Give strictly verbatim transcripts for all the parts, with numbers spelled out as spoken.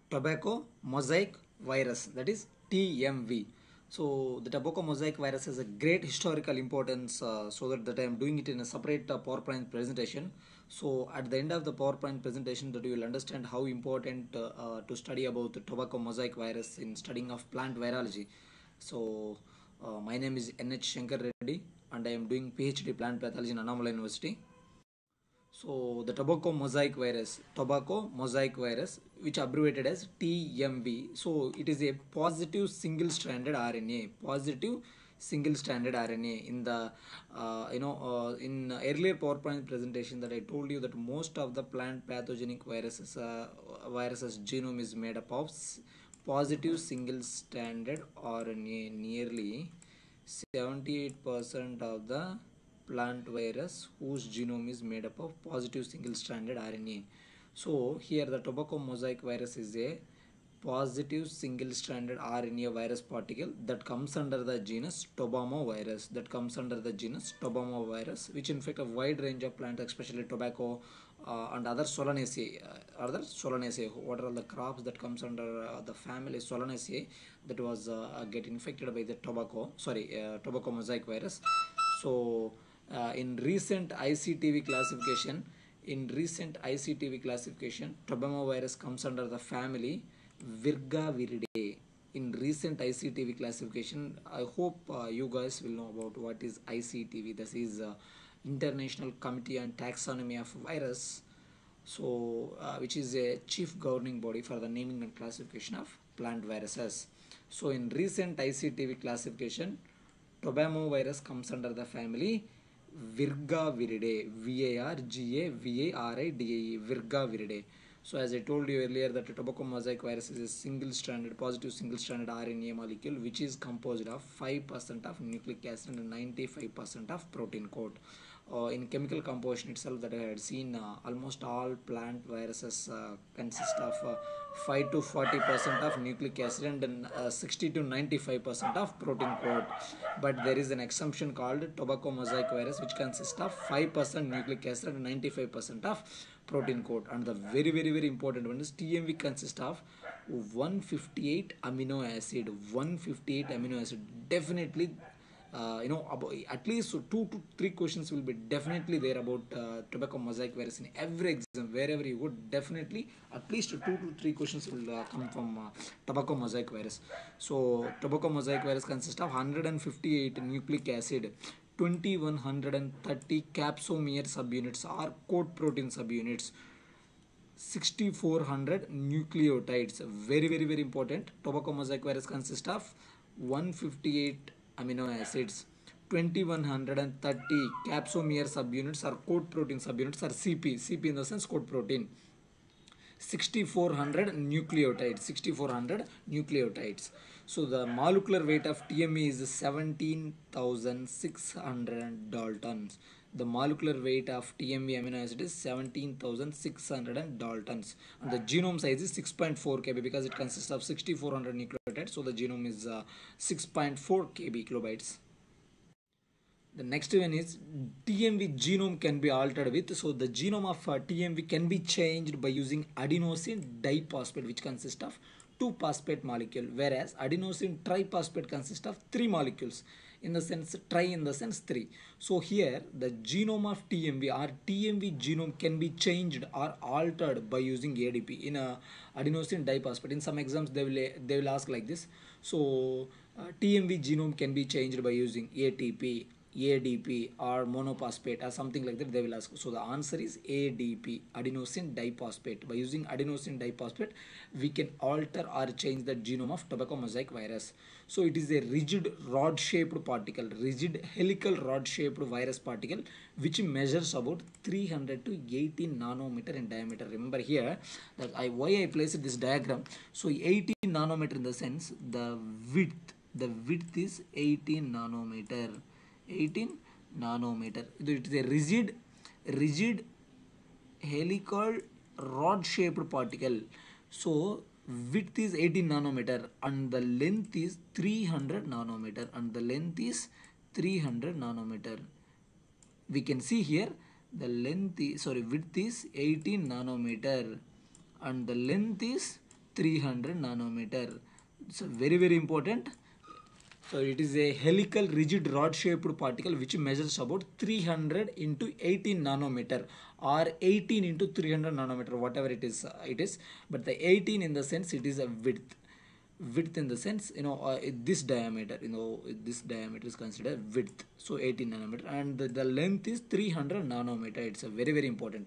tobacco mosaic virus, that is T M V. So the tobacco mosaic virus has a great historical importance, uh, so that, that I am doing it in a separate uh, PowerPoint presentation. So at the end of the PowerPoint presentation, that you will understand how important uh, uh, to study about the tobacco mosaic virus in studying of plant virology. So uh, my name is N H Shankar Reddy and I am doing PhD plant pathology in Annamalai University. So the tobacco mosaic virus, tobacco mosaic virus, which abbreviated as T M V. So it is a positive single-stranded R N A. Positive single-stranded R N A. In the uh, you know uh, in earlier PowerPoint presentation that I told you that most of the plant pathogenic viruses uh, viruses genome is made up of positive single-stranded R N A. Nearly seventy-eight percent of the plant virus whose genome is made up of positive single-stranded R N A. So here the tobacco mosaic virus is a positive single-stranded R N A virus particle that comes under the genus Tobamovirus. That comes under the genus Tobamovirus, which infect a wide range of plants, especially tobacco uh, and other Solanaceae. Uh, other Solanaceae. What are the crops that comes under uh, the family Solanaceae that was uh, get infected by the tobacco? Sorry, uh, tobacco mosaic virus. So uh, in recent I C T V classification, in recent I C T V classification, Tobamovirus comes under the family Virgaviridae. In recent I C T V classification, I hope uh, you guys will know about what is I C T V. This is uh, International Committee on Taxonomy of Virus, so uh, which is a chief governing body for the naming and classification of plant viruses. So in recent I C T V classification, Tobamovirus comes under the family Virgaviridae, V A R G A V A R I D A E, Virgaviridae. So as I told you earlier that tobacco mosaic virus is a single-stranded, positive single-stranded R N A molecule which is composed of five percent of nucleic acid and ninety-five percent of protein coat. Uh, in chemical composition itself that I had seen, uh, almost all plant viruses uh, consist of uh, five to forty percent of nucleic acid and uh, sixty to ninety-five percent of protein coat. But there is an exemption called tobacco mosaic virus which consists of five percent nucleic acid and ninety-five percent of protein coat. And the very very very important one is T M V consists of one hundred fifty-eight amino acid. one hundred fifty-eight amino acid. Definitely uh, you know about, at least so two to three questions will be definitely there about uh, tobacco mosaic virus in every exam. Wherever you go, definitely at least two to three questions will uh, come from uh, tobacco mosaic virus. So tobacco mosaic virus consists of one hundred fifty-eight nucleic acid, twenty-one thirty capsomer subunits or coat protein subunits, sixty-four hundred nucleotides. Very very very important. Tobacco mosaic virus consists of one hundred fifty-eight amino acids, twenty-one thirty capsomer subunits or coat protein subunits or C P. C P in the sense coat protein. sixty-four hundred nucleotides. sixty-four hundred nucleotides. So the molecular weight of T M E is seventeen thousand six hundred daltons. The molecular weight of T M E amino acid is seventeen thousand six hundred daltons. And the genome size is six point four kilobytes because it consists of sixty-four hundred nucleotides. So the genome is uh, six point four kilobytes. The next one is T M V genome can be altered with. So the genome of uh, T M V can be changed by using adenosine diphosphate, which consists of two phosphate molecule, whereas adenosine triphosphate consists of three molecules. In the sense tri in the sense three. So here the genome of T M V or T M V genome can be changed or altered by using A D P in a adenosine diphosphate. In some exams they will they will ask like this. So uh, T M V genome can be changed by using A T P, A D P or monophosphate or something like that they will ask. So the answer is A D P, adenosine diphosphate. By using adenosine diphosphate we can alter or change the genome of tobacco mosaic virus. So it is a rigid rod shaped particle, rigid helical rod shaped virus particle which measures about three hundred to eighteen nanometer in diameter. Remember here that I why I placed this diagram. So eighteen nanometer in the sense the width, the width is eighteen nanometer. eighteen nanometer. It is a rigid rigid helical rod shaped particle. So width is eighteen nanometer and the length is three hundred nanometer and the length is three hundred nanometer. We can see here the length is sorry width is eighteen nanometer and the length is three hundred nanometer. It's very very important. So it is a helical rigid rod shaped particle which measures about three hundred into eighteen nanometer or eighteen into three hundred nanometer, whatever it is uh, it is, but the eighteen in the sense it is a width width in the sense, you know, uh, this diameter, you know, this diameter is considered width, so eighteen nanometer, and the, the length is three hundred nanometer. It's a very very important.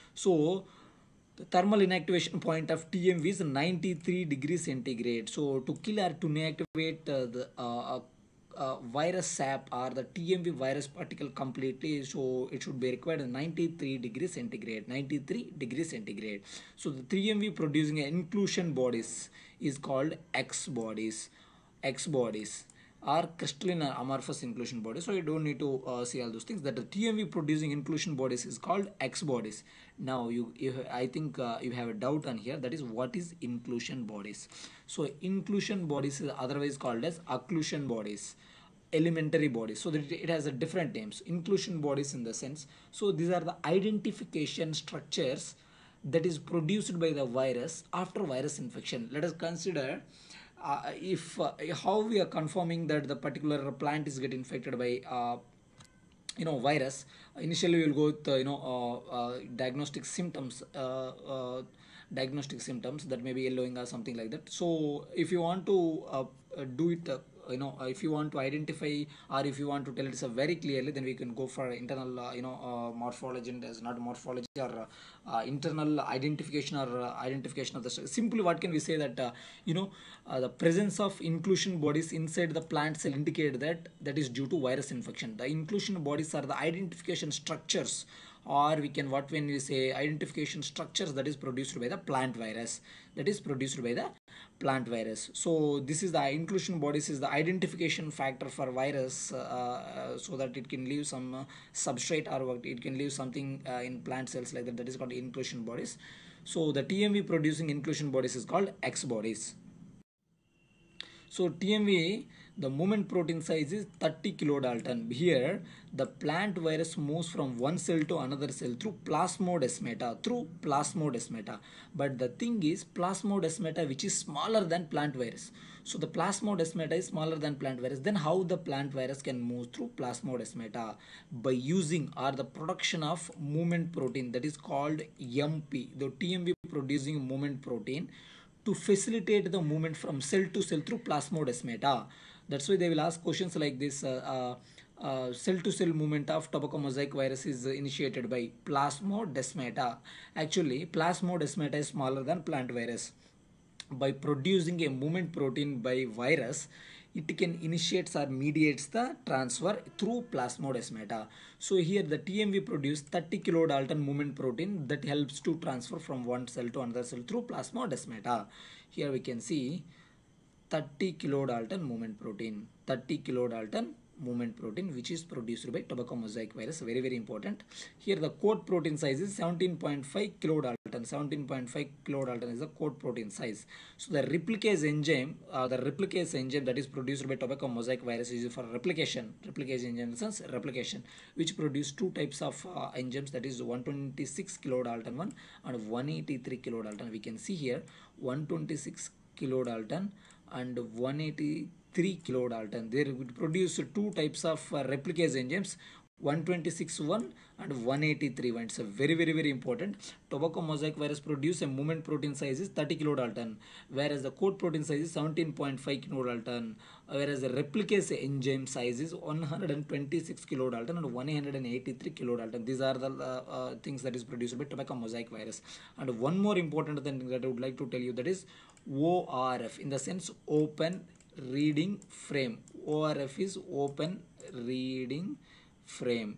So the thermal inactivation point of T M V is ninety-three degrees centigrade. So to kill or to inactivate uh, the uh, uh, uh, virus sap or the T M V virus particle completely, so it should be required ninety-three degrees centigrade. ninety-three degrees centigrade. So the T M V producing inclusion bodies is called X bodies. X bodies are crystalline amorphous inclusion bodies. So you don't need to uh, see all those things. That the T M V producing inclusion bodies is called X bodies. Now you, you I think uh, you have a doubt on here. That is, what is inclusion bodies? So inclusion bodies is otherwise called as occlusion bodies, elementary bodies. So that it has a different names. Inclusion bodies in the sense. So these are the identification structures that is produced by the virus after virus infection. Let us consider uh, if uh, how we are confirming that the particular plant is get infected by uh, you know virus. Initially we will go with uh, you know uh, uh, diagnostic symptoms, uh, uh, diagnostic symptoms that may be yellowing or something like that. So if you want to uh, uh, do it uh, you know uh, if you want to identify, or if you want to tell it uh, very clearly, then we can go for internal uh, you know uh, morphology, and as not morphology or uh, uh, internal identification, or uh, identification of the simply what can we say that uh, you know uh, the presence of inclusion bodies inside the plant cell indicate that that is due to virus infection. The inclusion bodies are the identification structures, or we can what when we say identification structures that is produced by the plant virus, that is produced by the plant virus. So this is the inclusion bodies is the identification factor for virus, uh, uh, so that it can leave some uh, substrate, or it can leave something uh, in plant cells like that, that is called inclusion bodies. So the T M V producing inclusion bodies is called X bodies. So T M V, the movement protein size is thirty kilodalton. Here, the plant virus moves from one cell to another cell through plasmodesmata, through plasmodesmata. But the thing is, plasmodesmata which is smaller than plant virus. So the plasmodesmata is smaller than plant virus. Then how the plant virus can move through plasmodesmata? By using or the production of movement protein, that is called M P. The T M V producing movement protein to facilitate the movement from cell to cell through plasmodesmata. That's why they will ask questions like this. Uh, uh, uh, cell to cell movement of tobacco mosaic virus is initiated by plasmodesmata. Actually, plasmodesmata is smaller than plant virus. By producing a movement protein by virus, it can initiates or mediates the transfer through plasmodesmata. So here the T M V produce thirty kilodalton movement protein that helps to transfer from one cell to another cell through plasmodesmata. Here we can see thirty kilodalton movement protein, thirty kilodalton movement protein which is produced by tobacco mosaic virus. Very very important. Here the coat protein size is seventeen point five kilodalton. seventeen point five kilodalton is the coat protein size. So the replicase enzyme, uh, the replicase enzyme that is produced by tobacco mosaic virus is used for replication. Replicase enzyme in the sense replication, which produce two types of uh, enzymes, that is one twenty-six kilodalton one and one eighty-three kilodalton. We can see here one twenty-six kilodalton and one eighty-three kilodalton. They would produce two types of uh, replicase enzymes, one twenty-six one and one eighty-three one. It's a very very very important. Tobacco mosaic virus produce a movement protein size is thirty kilodalton, whereas the coat protein size is seventeen point five kilodalton, whereas the replicase enzyme size is one hundred twenty-six kilodalton and one hundred eighty-three kilodalton. These are the uh, uh, things that is produced by tobacco mosaic virus. And one more important thing that I would like to tell you, that is O R F, in the sense open reading frame. O R F is open reading frame.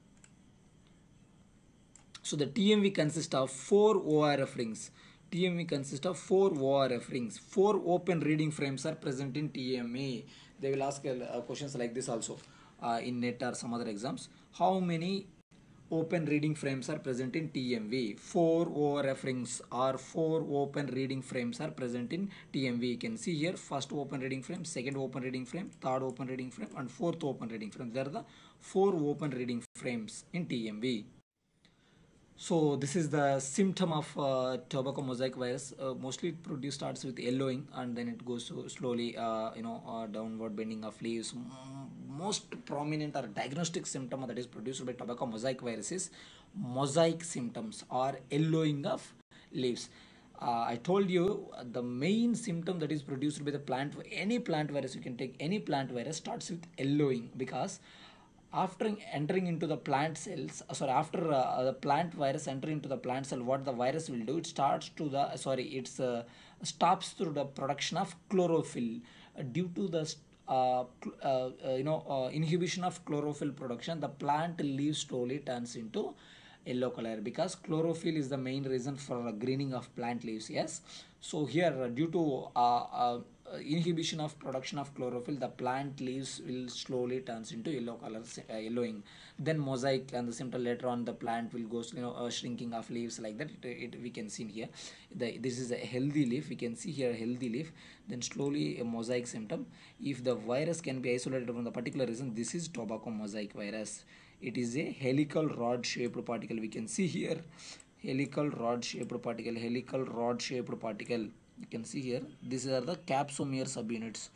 So the T M V consists of four O R F rings. T M V consists of four O R F rings. Four open reading frames are present in T M V. They will ask uh, questions like this also uh, in NET or some other exams. How many open reading frames are present in T M V? Four O R F rings or four open reading frames are present in T M V. You can see here first open reading frame, second open reading frame, third open reading frame and fourth open reading frame. There are the four open reading frames in T M V. So this is the symptom of uh, tobacco mosaic virus. Uh, mostly it produce starts with yellowing and then it goes so slowly, uh, you know, uh, downward bending of leaves. M- most prominent or diagnostic symptom that is produced by tobacco mosaic virus is mosaic symptoms or yellowing of leaves. Uh, I told you uh, the main symptom that is produced by the plant, any plant virus, you can take any plant virus, starts with yellowing because after entering into the plant cells uh, sorry after uh, the plant virus enter into the plant cell, what the virus will do, it starts to the sorry it's uh, stops through the production of chlorophyll. Uh, due to the uh, uh, uh, you know uh, inhibition of chlorophyll production, the plant leaves slowly turns into yellow color because chlorophyll is the main reason for greening of plant leaves. Yes, so here uh, due to uh, uh, inhibition of production of chlorophyll, the plant leaves will slowly turns into yellow color, uh, yellowing. Then mosaic and the symptom later on, the plant will go, you know, uh, shrinking of leaves like that. It, it, we can see here the this is a healthy leaf, we can see here a healthy leaf. Then slowly a mosaic symptom. If the virus can be isolated from the particular reason, this is tobacco mosaic virus. It is a helical rod shaped particle, we can see here helical rod shaped particle, helical rod shaped particle, you can see here. These are the capsomere subunits.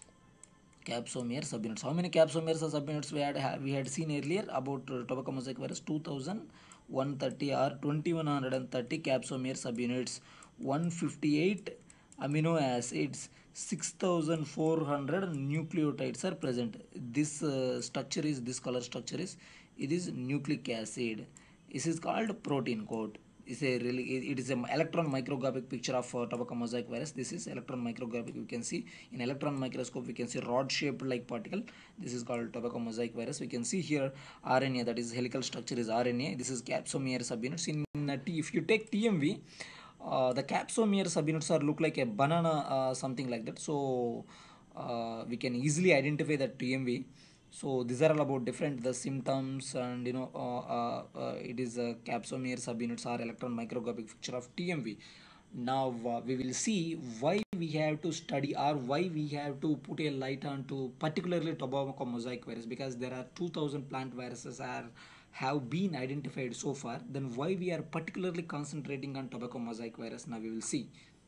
Capsomere subunits. How many capsomere subunits we had we had seen earlier about uh, tobacco mosaic virus? two thousand one hundred thirty or two thousand one hundred thirty capsomere subunits, one hundred fifty-eight amino acids, six thousand four hundred nucleotides are present. This uh, structure is this color structure is it is nucleic acid. This is called protein coat. Is a really it is an electron microscopic picture of uh, tobacco mosaic virus. This is electron microscopic. You can see in electron microscope we can see rod shaped like particle. This is called tobacco mosaic virus. We can see here R N A, that is helical structure is R N A. This is capsomere subunits. In uh, T, if you take T M V, uh, the capsomere subunits are look like a banana, uh, something like that. So uh, we can easily identify that T M V. So these are all about different the symptoms, and you know uh, uh, uh, it is a capsomere subunits or electron microscopic picture of T M V. Now uh, we will see why we have to study or why we have to put a light on to particularly tobacco mosaic virus, because there are two thousand plant viruses are have been identified so far. Then why we are particularly concentrating on tobacco mosaic virus, now we will see.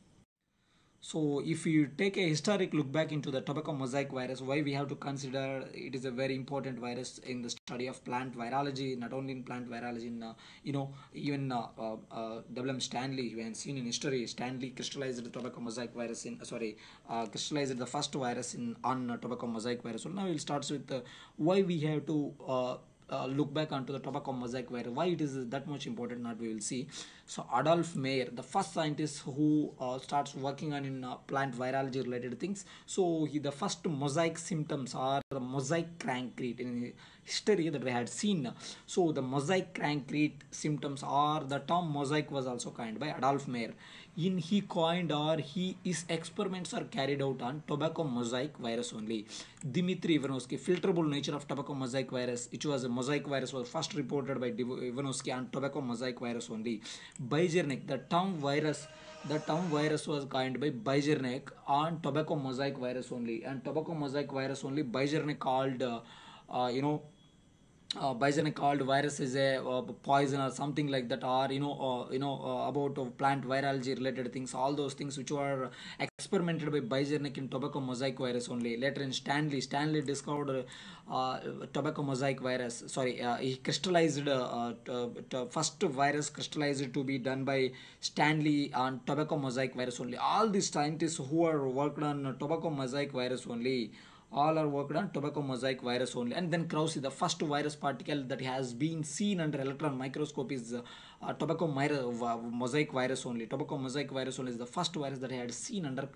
So if you take a historic look back into the tobacco mosaic virus, why we have to consider it is a very important virus in the study of plant virology, not only in plant virology, in uh, you know even uh, uh, uh, W M Stanley, when seen in history, Stanley crystallized the tobacco mosaic virus in uh, sorry uh, crystallized the first virus in on uh, tobacco mosaic virus. So now we'll start with uh, why we have to uh, uh, look back onto the tobacco mosaic virus, why it is that much important, not we will see. So Adolf Mayer, the first scientist who uh, starts working on in uh, plant virology related things. So he the first mosaic symptoms are the mosaic crank rate in history that we had seen. So the mosaic crank rate symptoms, or the term mosaic was also coined by Adolf Mayer. In he coined or he his experiments are carried out on tobacco mosaic virus only. Dmitry Ivanovsky, filterable nature of tobacco mosaic virus, which was a mosaic virus, was first reported by Ivanovsky on tobacco mosaic virus only. Bizernic, the term virus, the term virus was coined by Bizernic on tobacco mosaic virus only, and tobacco mosaic virus only Bizernic called uh, uh, you know uh, Bison called virus is a uh, poison or something like that, or you know uh, you know uh, about uh, plant virology related things, all those things which were experimented by Bizernic in tobacco mosaic virus only. Later in Stanley, Stanley discovered uh, tobacco mosaic virus. Sorry, uh, he crystallized uh, uh, first virus crystallized to be done by Stanley on tobacco mosaic virus only. All these scientists who are worked on tobacco mosaic virus only, all are worked on tobacco mosaic virus only. And then Krause, the first virus particle that has been seen under electron microscope is uh, uh, tobacco mosaic virus only. Tobacco mosaic virus only is the first virus that I had seen under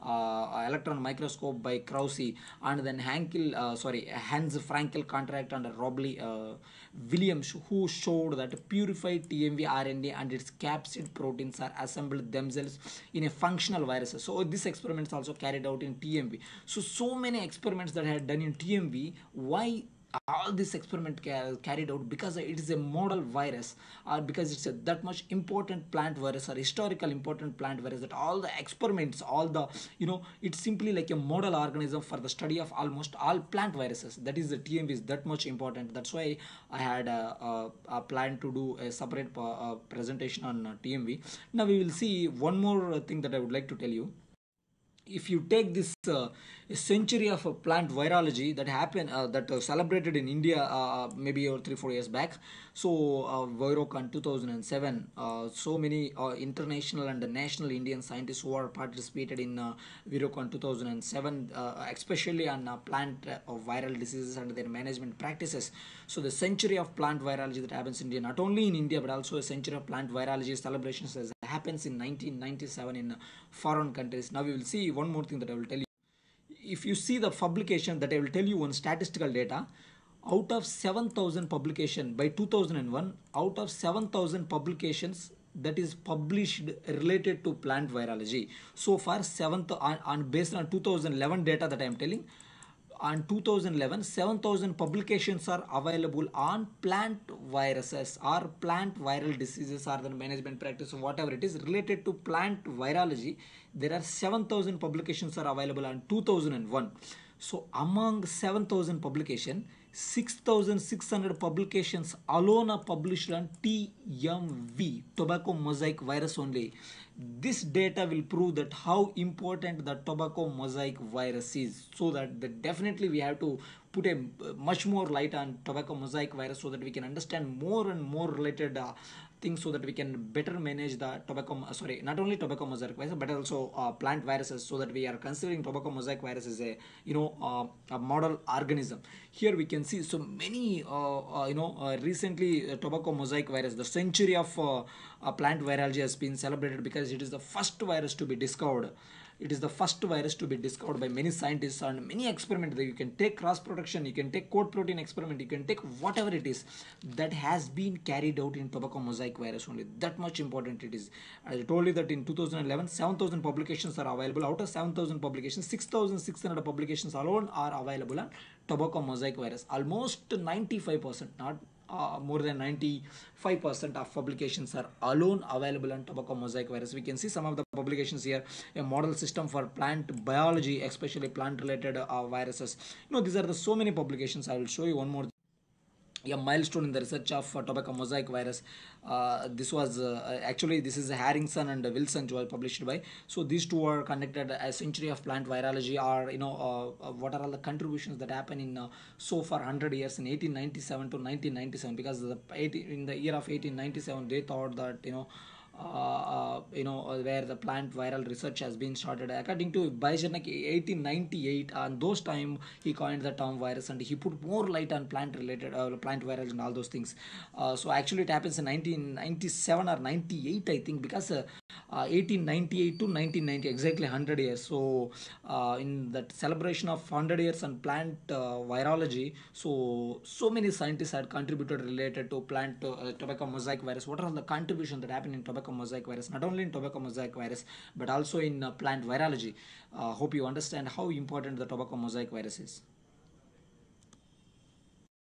uh, electron microscope by Krause. And then Hankel, uh, sorry, Hans Frankel contract under Robley uh, Williams, who showed that purified T M V R N A and its capsid proteins are assembled themselves in a functional virus. So this experiment is also carried out in T M V. So so many experiments that I had done in T M V. Why all this experiment ca- carried out because it is a model virus, or because it's a that much important plant virus or historical important plant virus, that all the experiments, all the, you know, it's simply like a model organism for the study of almost all plant viruses. That is, the T M V is that much important. That's why I had a, a, a plan to do a separate uh, uh, presentation on uh, T M V. Now we will see one more uh, thing that I would like to tell you. If you take this uh, century of uh, plant virology that happened, uh, that uh, celebrated in India uh, maybe over three four years back. So uh, Virocon two thousand seven, uh, so many uh, international and national Indian scientists who are participated in uh, Virocon two thousand seven, uh, especially on uh, plant uh, viral diseases and their management practices. So the century of plant virology that happens in India, not only in India but also a century of plant virology celebrations as happens in nineteen ninety-seven in uh, foreign countries. Now we will see one more thing that I will tell you. If you see the publication that I will tell you on statistical data, out of seven thousand publication by two thousand one, out of seven thousand publications that is published related to plant virology, so far seventh on, on based on two thousand eleven data that I am telling, on two thousand eleven, seven thousand publications are available on plant viruses or plant viral diseases or the management practice, whatever it is related to plant virology. There are seven thousand publications are available on two thousand one. So among seven thousand publication, six thousand six hundred publications alone are published on T M V, tobacco mosaic virus only. This data will prove that how important the tobacco mosaic virus is, so that the, definitely we have to put a uh, much more light on tobacco mosaic virus, so that we can understand more and more related uh, things, so that we can better manage the tobacco, uh, sorry, not only tobacco mosaic virus but also uh, plant viruses, so that we are considering tobacco mosaic virus as a, you know, uh, a model organism. Here we can see so many uh, uh, you know uh, recently uh, tobacco mosaic virus, the century of uh, uh, plant virology has been celebrated because it is the first virus to be discovered. It is the first virus to be discovered by many scientists, and many experiments that you can take cross production, you can take code protein experiment, you can take whatever it is that has been carried out in tobacco mosaic virus only. That much important it is. I told you that in two thousand eleven, seven thousand publications are available. Out of seven thousand publications, six thousand six hundred publications alone are available on tobacco mosaic virus. Almost ninety-five percent, not uh, more than ninety-five percent of publications are alone available on tobacco mosaic virus. We can see some of the publications here. A model system for plant biology, especially plant related uh, viruses. You know, these are the so many publications. I will show you one more, a milestone in the research of uh, tobacco mosaic virus. Uh, this was uh, actually this is Harrison and Wilson who are published by. So these two are conducted a century of plant virology, or you know uh, uh, what are all the contributions that happen in uh, so far one hundred years in eighteen ninety-seven to nineteen ninety-seven, because the eighteen, in the year of eighteen ninety-seven they thought that, you know, uh, uh, you know, uh, where the plant viral research has been started. According to Bajornek, eighteen ninety-eight, and those time he coined the term virus, and he put more light on plant related, uh, plant viral and all those things. Uh, so actually it happens in nineteen ninety-seven or ninety-eight, I think, because uh, uh, eighteen ninety-eight to nineteen ninety, exactly one hundred years. So uh, in that celebration of one hundred years on plant uh, virology, so so many scientists had contributed related to plant uh, tobacco mosaic virus. What are the contributions that happen in tobacco mosaic virus? Not only in tobacco mosaic virus but also in uh, plant virology. Uh, hope you understand how important the tobacco mosaic virus is.